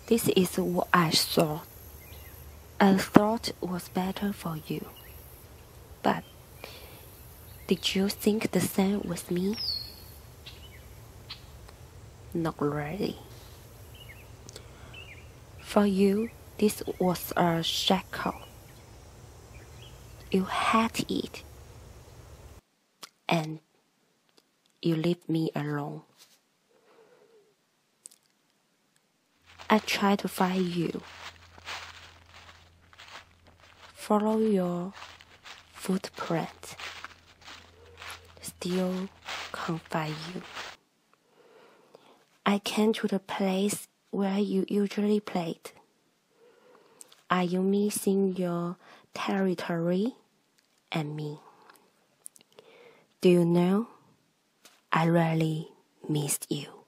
This is what I thought. I thought it was better for you. But did you think the same with me? Not really. For you, this was a shackle. You had it, and you left me alone. I tried to find you, follow your footprint, still can't find you. I came to the place where you usually played. Are you missing your territory and me? Do you know, I really missed you.